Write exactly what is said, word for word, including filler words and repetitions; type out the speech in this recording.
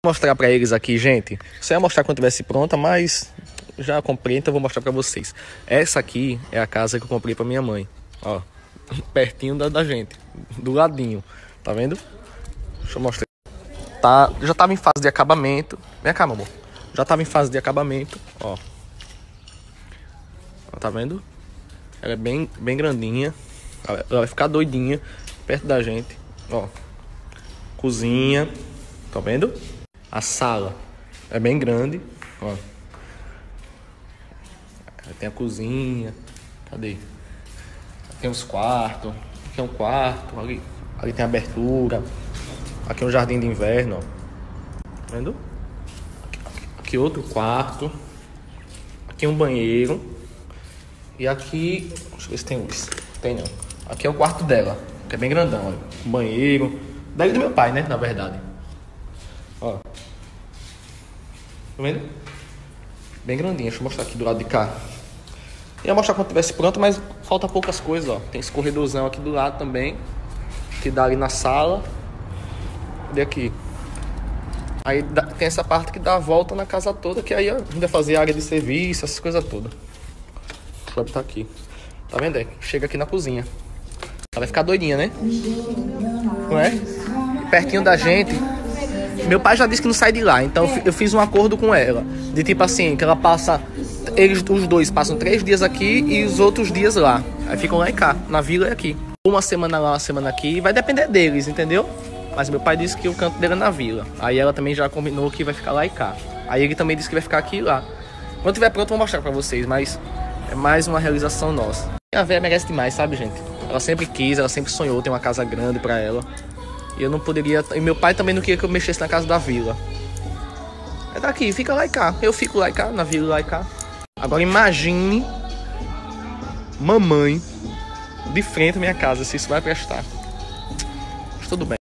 mostrar pra eles aqui, gente. Só ia mostrar quando tivesse pronta, mas já comprei, então eu vou mostrar pra vocês. Essa aqui é a casa que eu comprei pra minha mãe. Ó, pertinho da, da gente, do ladinho. Tá vendo? Deixa eu mostrar. Tá, já tava em fase de acabamento. Vem cá, meu amor. Já tava em fase de acabamento, ó. Tá vendo? Ela é bem, bem grandinha. Ela vai ficar doidinha perto da gente, ó. Cozinha, tá vendo? A sala é bem grande, ó. Tem a cozinha. Cadê? Tem os quartos. Aqui é um quarto. Ali, ali tem abertura. Aqui é um jardim de inverno, ó. Tá vendo? Aqui, aqui outro quarto. Aqui é um banheiro. E aqui... Deixa eu ver se tem luz. Tem não. Aqui é o quarto dela, que é bem grandão, olha. Um banheiro. Daí do meu pai, né? Na verdade. Ó. Tá vendo? Bem grandinha. Deixa eu mostrar aqui do lado de cá. Ia mostrar quando tivesse pronto, mas falta poucas coisas, ó. Tem esse corredorzão aqui do lado também, que dá ali na sala. E aqui. Aí dá, tem essa parte que dá a volta na casa toda, que aí a gente vai fazer área de serviço, essas coisas todas. Vai botar aqui. Tá vendo? Chega aqui na cozinha. Ela vai ficar doidinha, né? Não é? E pertinho da gente. Meu pai já disse que não sai de lá, então eu fiz um acordo com ela. De tipo assim, que ela passa... Eles, os dois, passam três dias aqui e os outros dias lá. Aí ficam lá e cá, na vila e aqui. Uma semana lá, uma semana aqui. Vai depender deles, entendeu? Mas meu pai disse que o canto dele é na vila. Aí ela também já combinou que vai ficar lá e cá. Aí ele também disse que vai ficar aqui e lá. Quando tiver pronto eu vou mostrar pra vocês, mas... É mais uma realização nossa. A véia merece demais, sabe, gente? Ela sempre quis, ela sempre sonhou ter uma casa grande pra ela. E eu não poderia... E meu pai também não queria que eu mexesse na casa da vila. É daqui, fica lá e cá. Eu fico lá e cá, na vila lá e cá. Agora imagine... Mamãe... De frente à minha casa, se isso vai prestar. Mas tudo bem.